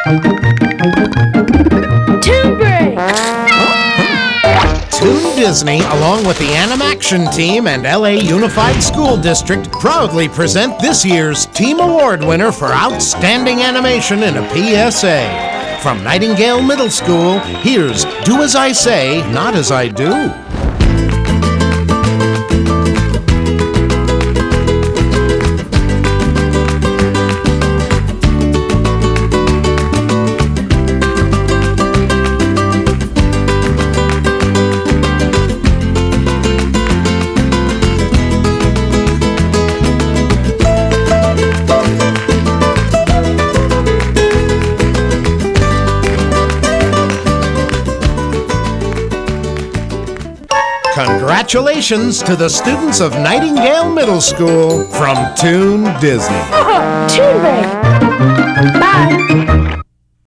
Toon Break! Toon Disney, along with the Animaction Team and LA Unified School District, proudly present this year's Team Award winner for Outstanding Animation in a PSA. From Nightingale Middle School, here's Do As I Say, Not As I Do. Congratulations to the students of Nightingale Middle School from Toon Disney. Toon Break! Bye.